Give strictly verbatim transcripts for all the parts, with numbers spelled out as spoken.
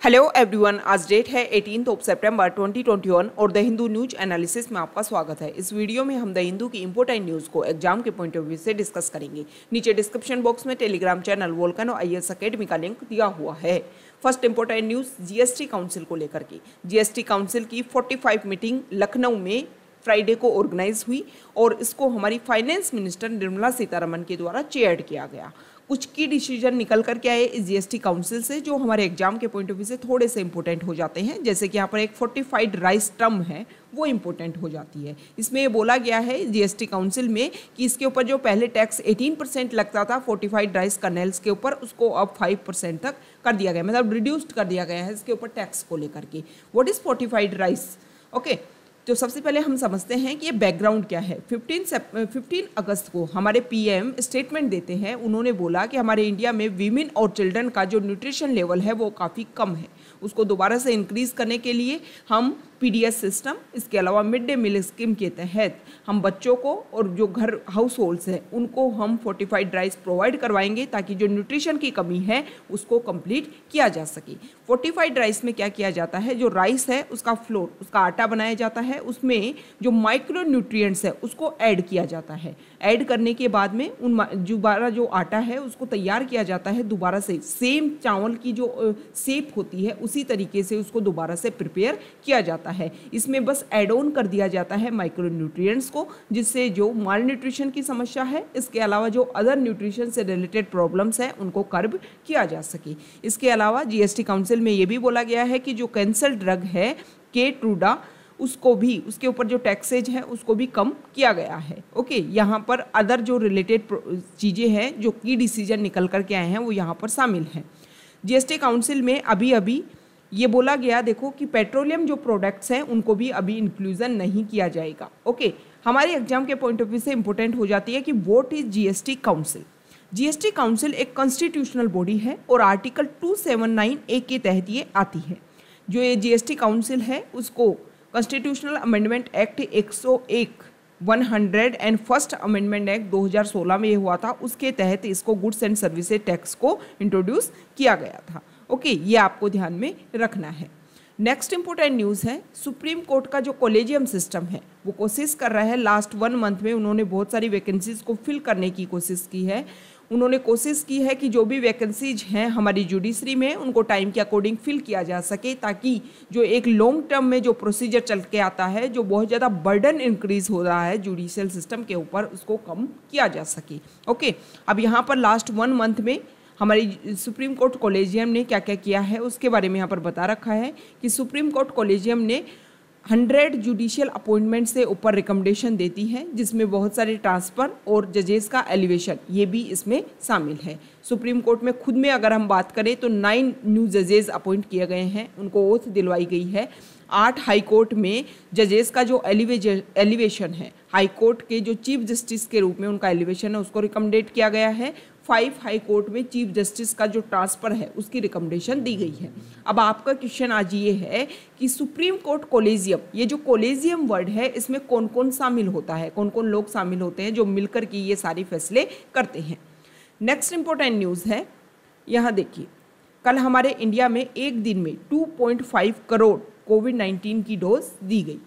Hello everyone, आज date है eighteenth of सितंबर ट्वेंटी ट्वेंटी वन और द हिंदू न्यूज एनालिसिस में आपका स्वागत है। इस वीडियो में हम द हिंदू की इंपोर्टेंट न्यूज़ को एग्जाम के पॉइंट ऑफ व्यू से डिस्कस करेंगे। नीचे डिस्क्रिप्शन बॉक्स में telegram channel volcano IAS academy का लिंक दिया हुआ है। First important news GST council को लेकर के। जीएसटी काउंसिल की पैंतालीसवीं मीटिंग लखनऊ में फ्राइडे को ऑर्गेनाइज हुई और इसको हमारी फाइनेंस मिनिस्टर निर्मला सीतारमण के द्वारा चेयर किया गया। कुछ की डिसीजन निकल करके आए इस जीएसटी काउंसिल से जो हमारे एग्जाम के पॉइंट ऑफ व्यू से थोड़े से इंपॉर्टेंट हो जाते हैं। जैसे कि यहाँ पर एक फोर्टिफाइड राइस टर्म है वो इंपॉर्टेंट हो जाती है। इसमें ये बोला गया है जीएसटी काउंसिल में कि इसके ऊपर जो पहले टैक्स अठारह परसेंट लगता था फोर्टिफाइड राइस कर्नेल्स के ऊपर, उसको अब फाइव परसेंट तक कर दिया गया, मतलब रिड्यूस्ड कर दिया गया है इसके ऊपर टैक्स को लेकर के। What is fortified rice? Okay, तो सबसे पहले हम समझते हैं कि ये बैकग्राउंड क्या है। पंद्रह अगस्त को हमारे पीएम स्टेटमेंट देते हैं। उन्होंने बोला कि हमारे इंडिया में वीमेन और चिल्ड्रन का जो न्यूट्रिशन लेवल है वो काफ़ी कम है, उसको दोबारा से इंक्रीज करने के लिए हम पीडीएस सिस्टम, इसके अलावा मिड डे मील स्कीम के तहत हम बच्चों को और जो घर हाउस होल्ड्स हैं उनको हम फोर्टिफाइड राइस प्रोवाइड करवाएंगे ताकि जो न्यूट्रिशन की कमी है उसको कंप्लीट किया जा सके। फोर्टिफाइड राइस में क्या किया जाता है, जो राइस है उसका फ्लोर, उसका आटा बनाया जाता है, उसमें जो माइक्रो न्यूट्रिएंट्स है उसको ऐड किया जाता है। ऐड करने के बाद में उन दोबारा जो आटा है उसको तैयार किया जाता है, दोबारा से सेम चावल की जो शेप होती है उसी तरीके से उसको दोबारा से प्रिपेयर किया जाता है। इसमें बस ऐड ऑन कर दिया जाता है माइक्रो न्यूट्रिएंट्स को, जिससे जो माल न्यूट्रिशन की समस्या है, इसके अलावा जो अदर न्यूट्रिशन से रिलेटेड प्रॉब्लम्स है उनको कर्ब किया जा सके। इसके अलावा जीएसटी काउंसिल में ये भी बोला गया है कि जो कैंसर ड्रग है के ट्रूडा, उसको भी, उसके ऊपर जो टैक्सेज है उसको भी कम किया गया है। ओके, यहाँ पर अदर जो रिलेटेड चीज़ें हैं जो की डिसीजन निकल कर के आए हैं वो यहाँ पर शामिल हैं। जीएसटी काउंसिल में अभी अभी ये बोला गया, देखो कि पेट्रोलियम जो प्रोडक्ट्स हैं उनको भी अभी इंक्लूजन नहीं किया जाएगा। ओके, हमारे एग्जाम के पॉइंट ऑफ व्यू से इंपॉर्टेंट हो जाती है कि what is GST council. GST council एक कॉन्स्टिट्यूशनल बॉडी है और article two seven nine A के तहत ये आती है। जो ये जीएसटी काउंसिल है उसको कॉन्स्टिट्यूशनल अमेंडमेंट एक्ट एक सौ एक one hundred and first amendment act दो हज़ार सोलह में ये हुआ था, उसके तहत इसको गुड्स एंड सर्विसेज टैक्स को इंट्रोड्यूस किया गया था। ओके, ये आपको ध्यान में रखना है। नेक्स्ट इंपॉर्टेंट न्यूज़ है, सुप्रीम कोर्ट का जो कॉलेजियम सिस्टम है वो कोशिश कर रहा है, लास्ट वन मंथ में उन्होंने बहुत सारी वैकेंसीज को फिल करने की कोशिश की है। उन्होंने कोशिश की है कि जो भी वैकेंसीज हैं हमारी जुडिशरी में उनको टाइम के अकॉर्डिंग फिल किया जा सके, ताकि जो एक लॉन्ग टर्म में जो प्रोसीजर चल के आता है, जो बहुत ज़्यादा बर्डन इंक्रीज हो रहा है जुडिशियल सिस्टम के ऊपर, उसको कम किया जा सके। ओके, अब यहाँ पर लास्ट वन मंथ में हमारी सुप्रीम कोर्ट कॉलेजियम ने क्या क्या किया है उसके बारे में यहाँ पर बता रखा है कि सुप्रीम कोर्ट कॉलेजियम ने हंड्रेड जुडिशियल अपॉइंटमेंट से ऊपर रिकमेंडेशन देती है, जिसमें बहुत सारे ट्रांसफ़र और जजेस का एलिवेशन ये भी इसमें शामिल है। सुप्रीम कोर्ट में खुद में अगर हम बात करें तो नाइन न्यू जजेस अपॉइंट किए गए हैं, उनको ओथ दिलवाई गई है। आठ हाई कोर्ट में जजेस का जो एलिवे एलिवेशन है, हाई कोर्ट के जो चीफ जस्टिस के रूप में उनका एलिवेशन है उसको रिकमेंडेड किया गया है। फाइव हाई कोर्ट में चीफ जस्टिस का जो ट्रांसफ़र है उसकी रिकमेंडेशन दी गई है। अब आपका क्वेश्चन आज ये है कि सुप्रीम कोर्ट कॉलेजियम, ये जो कॉलेजियम वर्ड है इसमें कौन कौन शामिल होता है, कौन कौन लोग शामिल होते हैं जो मिलकर के ये सारे फैसले करते हैं। नेक्स्ट इंपॉर्टेंट न्यूज़ है, यहाँ देखिए, कल हमारे इंडिया में एक दिन में two point five crore covid nineteen की डोज दी गई।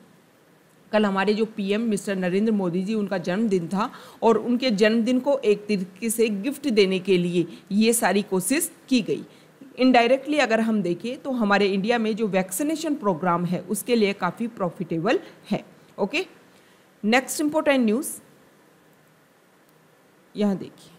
कल हमारे जो पीएम मिस्टर नरेंद्र मोदी जी, उनका जन्मदिन था और उनके जन्मदिन को एक तरीके से गिफ्ट देने के लिए ये सारी कोशिश की गई। इनडायरेक्टली अगर हम देखें तो हमारे इंडिया में जो वैक्सीनेशन प्रोग्राम है उसके लिए काफ़ी प्रॉफिटेबल है। ओके, नेक्स्ट इंपॉर्टेंट न्यूज़ यहाँ देखिए,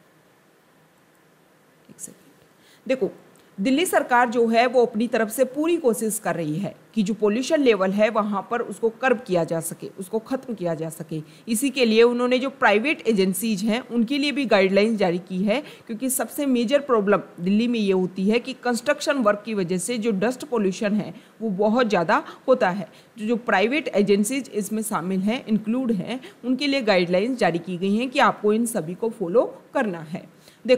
एक सेकेंड, देखो दिल्ली सरकार जो है वो अपनी तरफ से पूरी कोशिश कर रही है कि जो पोल्यूशन लेवल है वहाँ पर उसको कर्ब किया जा सके, उसको ख़त्म किया जा सके। इसी के लिए उन्होंने जो प्राइवेट एजेंसीज हैं उनके लिए भी गाइडलाइंस जारी की है, क्योंकि सबसे मेजर प्रॉब्लम दिल्ली में ये होती है कि कंस्ट्रक्शन वर्क की वजह से जो डस्ट पोल्यूशन है वो बहुत ज़्यादा होता है। जो जो प्राइवेट एजेंसीज इसमें शामिल हैं, इंक्लूड हैं, उनके लिए गाइडलाइंस जारी की गई हैं कि आपको इन सभी को फॉलो करना है। देखो,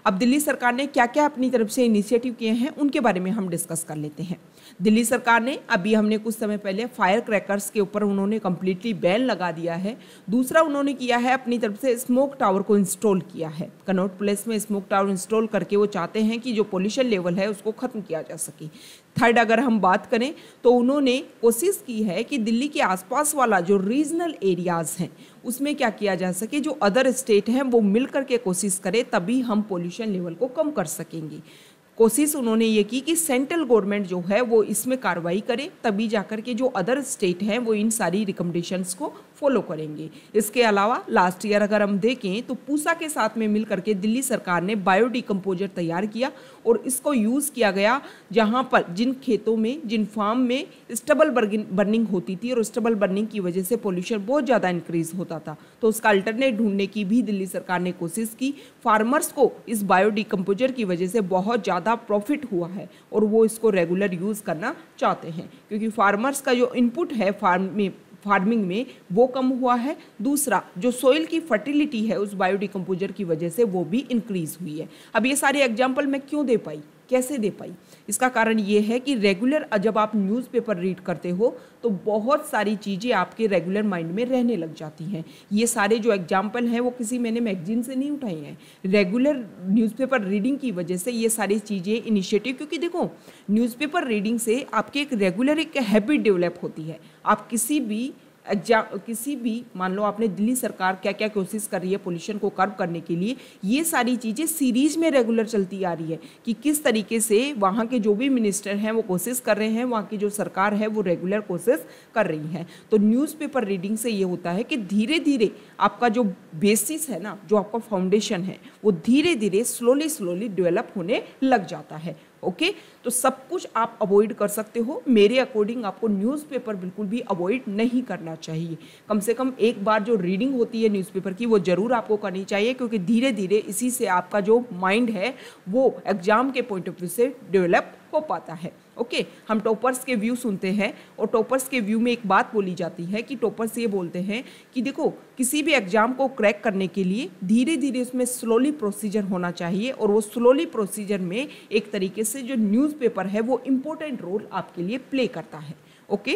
अब दिल्ली सरकार ने क्या क्या अपनी तरफ से इनिशिएटिव किए हैं उनके बारे में हम डिस्कस कर लेते हैं। दिल्ली सरकार ने, अभी हमने कुछ समय पहले फायर क्रैकर्स के ऊपर उन्होंने कंप्लीटली बैन लगा दिया है। दूसरा उन्होंने किया है अपनी तरफ से स्मोक टावर को इंस्टॉल किया है। कनॉट प्लेस में स्मोक टावर इंस्टॉल करके वो चाहते हैं कि जो पोल्यूशन लेवल है उसको खत्म किया जा सके। थर्ड अगर हम बात करें तो उन्होंने कोशिश की है कि दिल्ली के आसपास वाला जो रीजनल एरियाज़ हैं उसमें क्या किया जा सके, जो अदर स्टेट हैं वो मिल करके कोशिश करें, तभी हम पोल्यूशन लेवल को कम कर सकेंगे। कोशिश उन्होंने ये की कि सेंट्रल गवर्नमेंट जो है वो इसमें कार्रवाई करे, तभी जाकर के जो अदर स्टेट हैं वो इन सारी रिकमेंडेशंस को फॉलो करेंगे। इसके अलावा लास्ट ईयर अगर हम देखें तो पूसा के साथ में मिल करके दिल्ली सरकार ने बायोडिकम्पोजर तैयार किया और इसको यूज़ किया गया जहाँ पर जिन खेतों में, जिन फार्म में स्टबल बर्निंग होती थी और स्टबल बर्निंग की वजह से पोल्यूशन बहुत ज़्यादा इंक्रीज होता था, तो उसका अल्टरनेट ढूंढने की भी दिल्ली सरकार ने कोशिश की। फार्मर्स को इस बायोडिकम्पोजर की वजह से बहुत ज़्यादा प्रॉफिट हुआ है और वो इसको रेगुलर यूज़ करना चाहते हैं, क्योंकि फार्मर्स का जो इनपुट है फार्म में फार्मिंग में वो कम हुआ है। दूसरा जो सोइल की फर्टिलिटी है उस बायोडिकम्पोजर की वजह से वो भी इंक्रीज हुई है। अब ये सारे एग्जाम्पल मैं क्यों दे पाई, कैसे दे पाई, इसका कारण ये है कि रेगुलर जब आप न्यूज़पेपर रीड करते हो तो बहुत सारी चीज़ें आपके रेगुलर माइंड में रहने लग जाती हैं। ये सारे जो एग्जाम्पल हैं वो किसी मैंने मैगजीन से नहीं उठाए हैं, रेगुलर न्यूज़पेपर रीडिंग की वजह से ये सारी चीज़ें इनिशिएटिव, क्योंकि देखो न्यूज़पेपर रीडिंग से आपके एक रेगुलर एक हैबिट डेवलप होती है। आप किसी भी एग्जाम किसी भी मान लो आपने दिल्ली सरकार क्या क्या कोशिश कर रही है पोल्यूशन को कर्व करने के लिए, ये सारी चीज़ें सीरीज में रेगुलर चलती आ रही है कि किस तरीके से वहाँ के जो भी मिनिस्टर हैं वो कोशिश कर रहे हैं, वहाँ की जो सरकार है वो रेगुलर कोशिश कर रही है। तो न्यूज़पेपर रीडिंग से ये होता है कि धीरे धीरे आपका जो बेसिस है ना, जो आपका फाउंडेशन है वो धीरे धीरे स्लोली स्लोली डेवलप होने लग जाता है। Okay okay? तो सब कुछ आप अवॉइड कर सकते हो। मेरे अकॉर्डिंग आपको न्यूज़पेपर बिल्कुल भी अवॉइड नहीं करना चाहिए। कम से कम एक बार जो रीडिंग होती है न्यूज़पेपर की वो ज़रूर आपको करनी चाहिए, क्योंकि धीरे धीरे इसी से आपका जो माइंड है वो एग्जाम के पॉइंट ऑफ व्यू से डेवलप हो पाता है। Okay okay? हम टॉपर्स के व्यू सुनते हैं और टॉपर्स के व्यू में एक बात बोली जाती है कि टॉपर्स ये बोलते हैं कि देखो किसी भी एग्जाम को क्रैक करने के लिए धीरे धीरे उसमें स्लोली प्रोसीजर होना चाहिए, और वो स्लोली प्रोसीजर में एक तरीके से जो न्यूज़पेपर है वो इम्पोर्टेंट रोल आपके लिए प्ले करता है। ओके,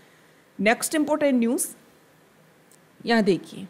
नेक्स्ट इम्पोर्टेंट न्यूज़ यहाँ देखिए,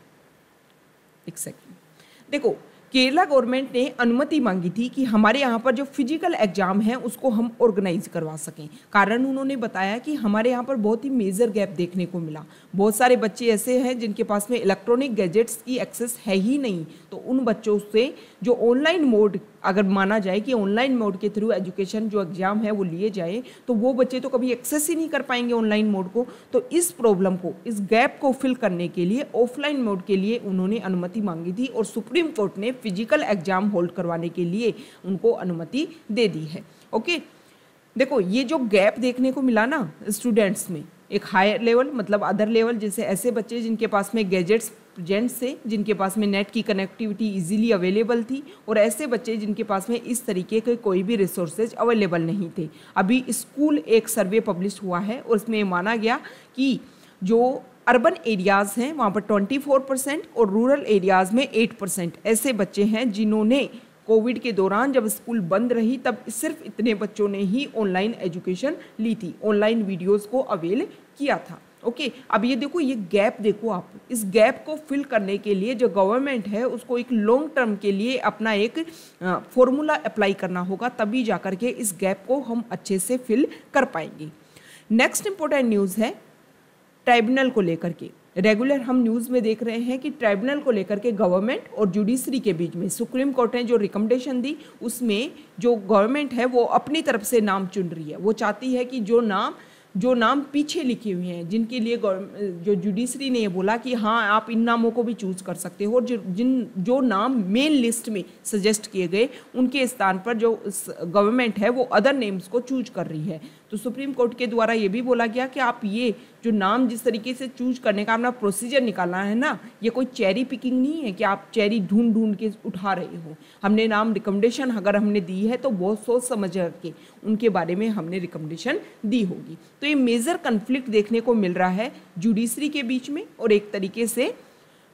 एक सेकेंड, देखो केरला गवर्नमेंट ने अनुमति मांगी थी कि हमारे यहाँ पर जो फिजिकल एग्जाम है उसको हम ऑर्गेनाइज करवा सकें। कारण उन्होंने बताया कि हमारे यहाँ पर बहुत ही मेजर गैप देखने को मिला। बहुत सारे बच्चे ऐसे हैं जिनके पास में इलेक्ट्रॉनिक गैजेट्स की एक्सेस है ही नहीं, तो उन बच्चों से जो ऑनलाइन मोड, अगर माना जाए कि ऑनलाइन मोड के थ्रू एजुकेशन जो एग्जाम है वो लिए जाए, तो वो बच्चे तो कभी एक्सेस ही नहीं कर पाएंगे ऑनलाइन मोड को। तो इस प्रॉब्लम को, इस गैप को फिल करने के लिए ऑफलाइन मोड के लिए उन्होंने अनुमति मांगी थी और सुप्रीम कोर्ट ने फिजिकल एग्जाम होल्ड करवाने के लिए उनको अनुमति दे दी है। ओके, देखो ये जो गैप देखने को मिला ना स्टूडेंट्स में, एक हायर लेवल मतलब अदर लेवल, जैसे ऐसे बच्चे जिनके पास में गैजेट्स प्रेजेंट से, जिनके पास में नेट की कनेक्टिविटी इजीली अवेलेबल थी, और ऐसे बच्चे जिनके पास में इस तरीके के कोई भी रिसोर्सेज अवेलेबल नहीं थे। अभी स्कूल एक सर्वे पब्लिश हुआ है और उसमें माना गया कि जो अर्बन एरियाज़ हैं वहाँ पर चौबीस परसेंट और रूरल एरियाज़ में आठ परसेंट ऐसे बच्चे हैं जिन्होंने कोविड के दौरान जब स्कूल बंद रही तब सिर्फ इतने बच्चों ने ही ऑनलाइन एजुकेशन ली थी, ऑनलाइन वीडियोस को अवेल किया था। ओके okay, अब ये देखो, ये गैप देखो आप, इस गैप को फिल करने के लिए जो गवर्नमेंट है उसको एक लॉन्ग टर्म के लिए अपना एक फॉर्मूला अप्लाई करना होगा, तभी जाकर के इस गैप को हम अच्छे से फिल कर पाएंगे। नेक्स्ट इंपॉर्टेंट न्यूज़ है ट्राइब्यूनल को लेकर के। रेगुलर हम न्यूज़ में देख रहे हैं कि ट्राइब्यूनल को लेकर के गवर्नमेंट और जुडिशरी के बीच में सुप्रीम कोर्ट ने जो रिकमेंडेशन दी उसमें जो गवर्नमेंट है वो अपनी तरफ से नाम चुन रही है। वो चाहती है कि जो नाम जो नाम पीछे लिखे हुए हैं, जिनके लिए जो जुडिशरी ने ये बोला कि हाँ आप इन नामों को भी चूज कर सकते हो, और जो जिन जो नाम मेन लिस्ट में सजेस्ट किए गए उनके स्थान पर जो गवर्नमेंट है वो अदर नेम्स को चूज कर रही है। तो सुप्रीम कोर्ट के द्वारा ये भी बोला गया कि आप ये जो नाम जिस तरीके से चूज करने का अपना प्रोसीजर निकालना है ना, ये कोई चेरी पिकिंग नहीं है कि आप चेरी ढूंढ ढूंढ के उठा रहे हो। हमने नाम रिकमेंडेशन अगर हमने दी है तो बहुत सोच समझ के उनके बारे में हमने रिकमेंडेशन दी होगी। तो ये मेजर कन्फ्लिक्ट देखने को मिल रहा है जुडिशरी के बीच में और एक तरीके से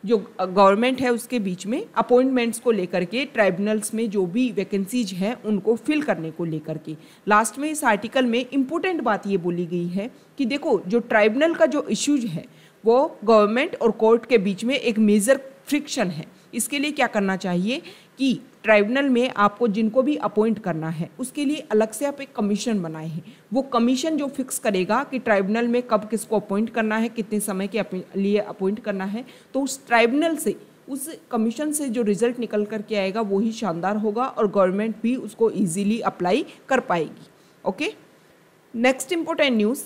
जो गवर्नमेंट है उसके बीच में अपॉइंटमेंट्स को लेकर के, ट्राइब्यूनल्स में जो भी वैकेंसीज हैं उनको फिल करने को लेकर के। लास्ट में इस आर्टिकल में इम्पोर्टेंट बात ये बोली गई है कि देखो जो ट्राइब्यूनल का जो इश्यूज है वो गवर्नमेंट और कोर्ट के बीच में एक मेजर फ्रिक्शन है। इसके लिए क्या करना चाहिए कि ट्राइब्यूनल में आपको जिनको भी अपॉइंट करना है उसके लिए अलग से आप एक कमीशन बनाए हैं। वो कमीशन जो फिक्स करेगा कि ट्राइब्यूनल में कब किसको अपॉइंट करना है, कितने समय के लिए अपॉइंट करना है, तो उस ट्राइब्यूनल से, उस कमीशन से जो रिजल्ट निकल कर के आएगा वो ही शानदार होगा और गवर्नमेंट भी उसको ईजीली अप्लाई कर पाएगी। ओके, नेक्स्ट इम्पोर्टेंट न्यूज़,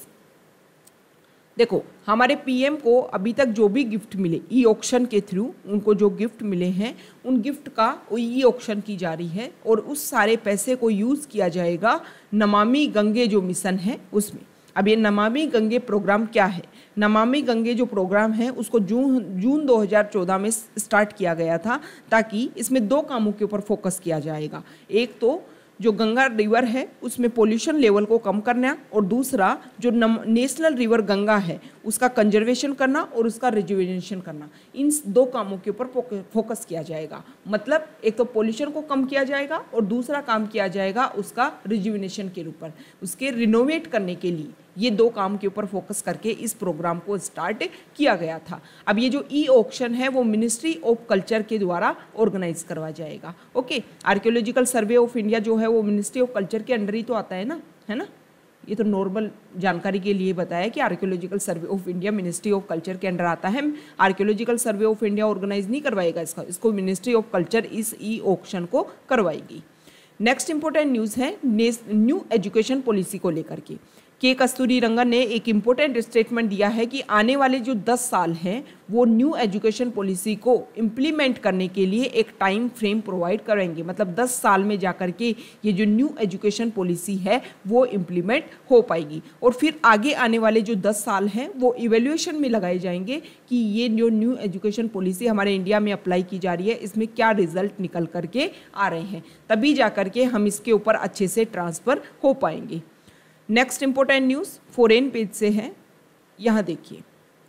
देखो हमारे पीएम को अभी तक जो भी गिफ्ट मिले ई ऑक्शन के थ्रू, उनको जो गिफ्ट मिले हैं उन गिफ्ट का ई ऑक्शन की जा रही है और उस सारे पैसे को यूज़ किया जाएगा नमामि गंगे जो मिशन है उसमें। अब ये नमामि गंगे प्रोग्राम क्या है? नमामि गंगे जो प्रोग्राम है उसको जून जून दो हज़ार चौदह में स्टार्ट किया गया था, ताकि इसमें दो कामों के ऊपर फोकस किया जाएगा। एक तो जो गंगा रिवर है उसमें पोल्यूशन लेवल को कम करना, और दूसरा जो नेशनल रिवर गंगा है उसका कंजर्वेशन करना और उसका रिजुवेनेशन करना। इन दो कामों के ऊपर फोकस किया जाएगा। मतलब एक तो पोल्यूशन को कम किया जाएगा और दूसरा काम किया जाएगा उसका रिजुवेनेशन के ऊपर, उसके रिनोवेट करने के लिए। ये दो काम के ऊपर फोकस करके इस प्रोग्राम को स्टार्ट किया गया था। अब ये जो ई ऑक्शन है वो मिनिस्ट्री ऑफ कल्चर के द्वारा ऑर्गेनाइज करवाया जाएगा। Okay, archaeological survey of India जो है वो मिनिस्ट्री ऑफ कल्चर के अंडर ही तो आता है ना, है ना। ये तो नॉर्मल जानकारी के लिए बताया कि archaeological survey of India ministry of culture के अंडर आता है। Archaeological survey of India organise नहीं करवाएगा इसका, इसको मिनिस्ट्री ऑफ कल्चर इस ई ऑक्शन को करवाएगी। नेक्स्ट इंपॉर्टेंट न्यूज़ है न्यू एजुकेशन पॉलिसी को लेकर के। के कस्तूरीरंगन ने एक इम्पोर्टेंट स्टेटमेंट दिया है कि आने वाले जो दस साल हैं वो न्यू एजुकेशन पॉलिसी को इम्प्लीमेंट करने के लिए एक टाइम फ्रेम प्रोवाइड करेंगे। मतलब दस साल में जाकर के ये जो न्यू एजुकेशन पॉलिसी है वो इम्प्लीमेंट हो पाएगी, और फिर आगे आने वाले जो दस साल हैं वो इवेल्युएशन में लगाए जाएंगे कि ये जो न्यू एजुकेशन पॉलिसी हमारे इंडिया में अप्लाई की जा रही है इसमें क्या रिजल्ट निकल करके आ रहे हैं, तभी जा करके हम इसके ऊपर अच्छे से ट्रांसफ़र हो पाएंगे। Next important news foreign page से है, यहाँ देखिए।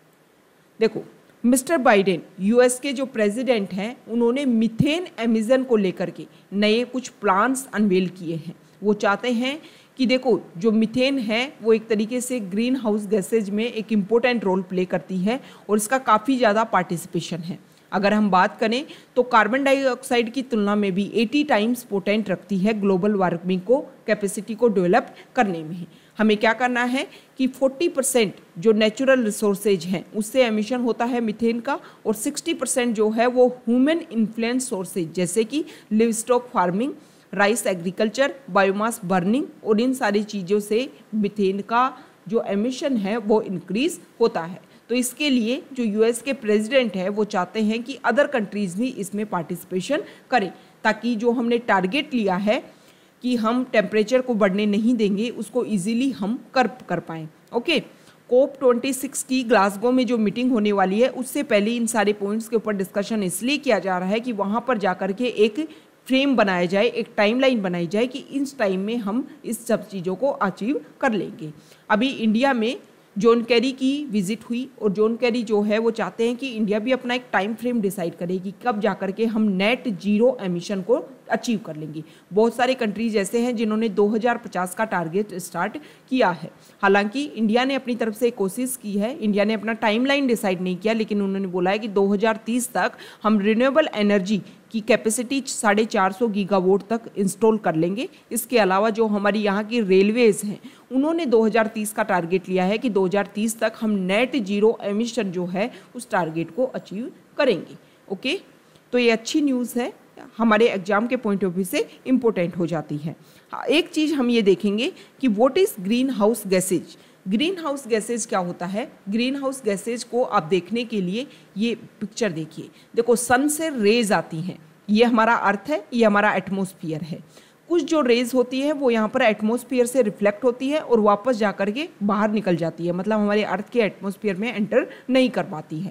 देखो मिस्टर बाइडेन यूएस के जो प्रेसिडेंट हैं उन्होंने मीथेन एमिशन को लेकर के नए कुछ प्लान्स अनवेल किए हैं। वो चाहते हैं कि देखो जो मीथेन है वो एक तरीके से ग्रीन हाउस गैसेज में एक इम्पोर्टेंट रोल प्ले करती है और इसका काफ़ी ज़्यादा पार्टिसिपेशन है। अगर हम बात करें तो कार्बन डाइऑक्साइड की तुलना में भी अस्सी टाइम्स पोटेंट रखती है ग्लोबल वार्मिंग को, कैपेसिटी को डेवलप करने में। हमें क्या करना है कि चालीस परसेंट जो नेचुरल रिसोर्सेज हैं उससे एमिशन होता है मीथेन का, और साठ परसेंट जो है वो ह्यूमन इन्फ्लुएंस सोर्सेज जैसे कि livestock farming, rice agriculture, biomass burning, और इन सारी चीज़ों से मीथेन का जो एमिशन है वो इंक्रीज होता है। तो इसके लिए जो यूएस के प्रेसिडेंट है वो चाहते हैं कि अदर कंट्रीज़ भी इसमें पार्टिसिपेशन करें, ताकि जो हमने टारगेट लिया है कि हम टेम्परेचर को बढ़ने नहीं देंगे उसको इजीली हम कर कर पाएँ। ओके, कोप छब्बीस की ग्लासगो में जो मीटिंग होने वाली है उससे पहले इन सारे पॉइंट्स के ऊपर डिस्कशन इसलिए किया जा रहा है कि वहाँ पर जाकर के एक फ्रेम बनाया जाए, एक टाइमलाइन बनाई जाए कि इस टाइम में हम इस सब चीज़ों को अचीव कर लेंगे। अभी इंडिया में जॉन कैरी की विजिट हुई और जॉन कैरी जो है वो चाहते हैं कि इंडिया भी अपना एक टाइम फ्रेम डिसाइड करे कि कब जाकर के हम नेट जीरो एमिशन को अचीव कर लेंगे। बहुत सारे कंट्रीज ऐसे हैं जिन्होंने दो हज़ार पचास का टारगेट स्टार्ट किया है। हालांकि इंडिया ने अपनी तरफ से कोशिश की है, इंडिया ने अपना टाइमलाइन डिसाइड नहीं किया, लेकिन उन्होंने बोला है कि दो हज़ार तीस तक हम रिन्यूएबल एनर्जी की कैपेसिटी साढ़े चार सौ गीगावाट तक इंस्टॉल कर लेंगे। इसके अलावा जो हमारी यहाँ की रेलवेज़ हैं उन्होंने दो हज़ार तीस का टारगेट लिया है कि दो हज़ार तीस तक हम नेट जीरो एमिशन जो है उस टारगेट को अचीव करेंगे। ओके, तो ये अच्छी न्यूज़ है, हमारे एग्जाम के पॉइंट ऑफ व्यू से इम्पोर्टेंट हो जाती है। एक चीज़ हम ये देखेंगे कि what is greenhouse gases. Greenhouse gases क्या होता है? ग्रीन हाउस गैसेज को आप देखने के लिए ये पिक्चर देखिए। देखो सन से रेज आती हैं, ये हमारा अर्थ है, ये हमारा एटमॉस्फेयर है। कुछ जो रेज होती है वो यहाँ पर एटमॉस्फेयर से रिफ्लेक्ट होती है और वापस जा कर के बाहर निकल जाती है, मतलब हमारे अर्थ के एटमॉस्फेयर में एंटर नहीं कर पाती है।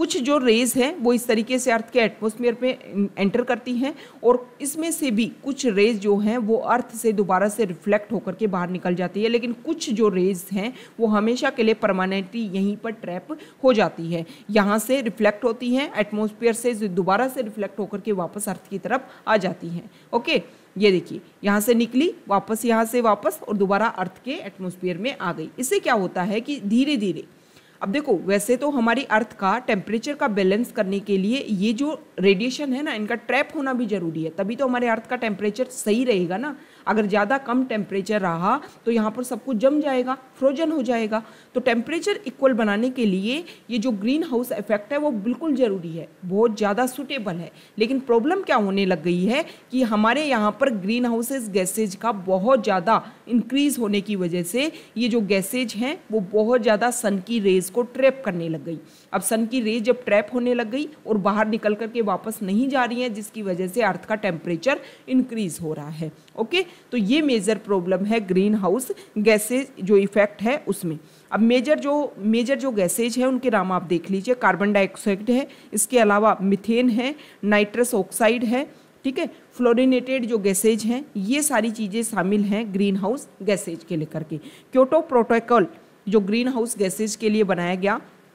कुछ जो रेज हैं वो इस तरीके से अर्थ के एटमॉस्फेयर पे एंटर करती हैं और इसमें से भी कुछ रेज जो हैं वो अर्थ से दोबारा से रिफ्लेक्ट होकर के बाहर निकल जाती है, लेकिन कुछ जो रेज हैं वो हमेशा के लिए परमानेंटली यहीं पर ट्रैप हो जाती है, यहाँ से रिफ्लेक्ट होती हैं एटमॉस्फेयर से, दोबारा से रिफ्लेक्ट होकर के वापस अर्थ की तरफ आ जाती हैं। ओके, ये देखिए यहाँ से निकली, वापस यहाँ से वापस और दोबारा अर्थ के एटमॉस्फेयर में आ गई। इससे क्या होता है कि धीरे धीरे, अब देखो वैसे तो हमारी अर्थ का टेम्परेचर का बैलेंस करने के लिए ये जो रेडिएशन है ना, इनका ट्रैप होना भी जरूरी है, तभी तो हमारे अर्थ का टेम्परेचर सही रहेगा ना। अगर ज़्यादा कम टेम्परेचर रहा तो यहाँ पर सब कुछ जम जाएगा, फ्रोजन हो जाएगा। तो टेम्परेचर इक्वल बनाने के लिए ये जो ग्रीन हाउस इफेक्ट है वो बिल्कुल ज़रूरी है, बहुत ज़्यादा सूटेबल है। लेकिन प्रॉब्लम क्या होने लग गई है कि हमारे यहाँ पर ग्रीन हाउसेज गैसेज का बहुत ज़्यादा इंक्रीज होने की वजह से ये जो गैसेज हैं वो बहुत ज़्यादा सन की रेज को ट्रैप करने लग गई। अब सन की रेज जब ट्रैप होने लग गई और बाहर निकल करके वापस नहीं जा रही है, जिसकी वजह से अर्थ का टेम्परेचर इंक्रीज हो रहा है। ओके, तो ये मेजर प्रॉब्लम है ग्रीन हाउस गैसेज जो इफेक्ट है उसमें। अब मेजर जो मेजर जो गैसेज है उनके नाम आप देख लीजिए, कार्बन डाइऑक्साइड है, इसके अलावा मीथेन है, नाइट्रस ऑक्साइड है, ठीक है, फ्लोरिनेटेड जो गैसेज हैं, ये सारी चीज़ें शामिल हैं ग्रीन हाउस गैसेज के लेकर के। क्योटो प्रोटोकॉल जो ग्रीन हाउस गैसेज के लिए बनाया गया,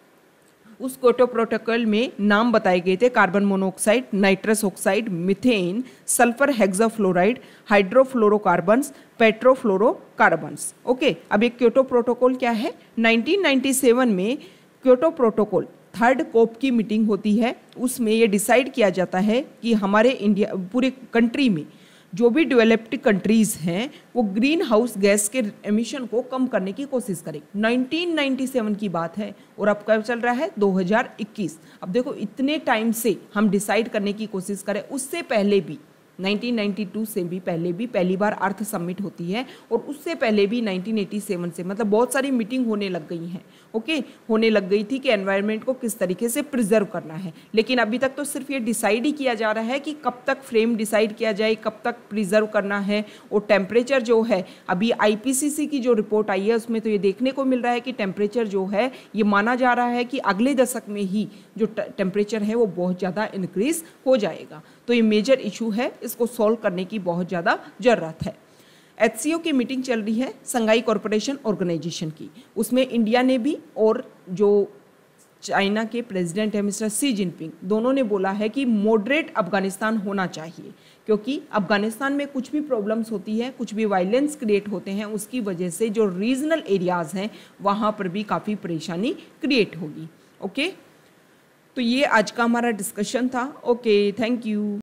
उस क्योटो प्रोटोकॉल में नाम बताए गए थे carbon monoxide, nitrous oxide, methane, sulphur hexafluoride, hydrofluorocarbons, petrofluorocarbons. Okay, अब एक क्योटो प्रोटोकॉल क्या है? नाइनटीन नाइंटी सेवन में क्योटो प्रोटोकॉल थर्ड कोप की मीटिंग होती है, उसमें ये डिसाइड किया जाता है कि हमारे इंडिया पूरे कंट्री में जो भी डेवलप्ड कंट्रीज़ हैं वो ग्रीन हाउस गैस के एमिशन को कम करने की कोशिश करें। नाइनटीन नाइंटी सेवन की बात है और अब कब चल रहा है? दो हज़ार इक्कीस। अब देखो इतने टाइम से हम डिसाइड करने की कोशिश करें, उससे पहले भी नाइनटीन नाइंटी टू से भी पहले भी पहली बार अर्थ समिट होती है और उससे पहले भी नाइनटीन एटी सेवन से, मतलब बहुत सारी मीटिंग होने लग गई हैं। ओके, होने लग गई थी कि एनवायरनमेंट को किस तरीके से प्रिजर्व करना है, लेकिन अभी तक तो सिर्फ ये डिसाइड ही किया जा रहा है कि कब तक फ्रेम डिसाइड किया जाए, कब तक प्रिजर्व करना है। और टेम्परेचर जो है, अभी आईपीसीसी की जो रिपोर्ट आई है उसमें तो ये देखने को मिल रहा है कि टेम्परेचर जो है ये माना जा रहा है कि अगले दशक में ही जो टेम्परेचर है वो बहुत ज़्यादा इंक्रीज हो जाएगा। तो ये मेजर इशू है, इसको सॉल्व करने की बहुत ज़्यादा ज़रूरत है। एच सी ओ की मीटिंग चल रही है, संघाई कॉरपोरेशन ऑर्गेनाइजेशन की, उसमें इंडिया ने भी और जो चाइना के प्रेसिडेंट है मिस्टर सी जिनपिंग, दोनों ने बोला है कि मॉडरेट अफगानिस्तान होना चाहिए, क्योंकि अफगानिस्तान में कुछ भी प्रॉब्लम्स होती है, कुछ भी वायलेंस क्रिएट होते हैं, उसकी वजह से जो रीजनल एरियाज़ हैं वहाँ पर भी काफ़ी परेशानी क्रिएट होगी। ओके, तो ये आज का हमारा डिस्कशन था। Okay, thank you.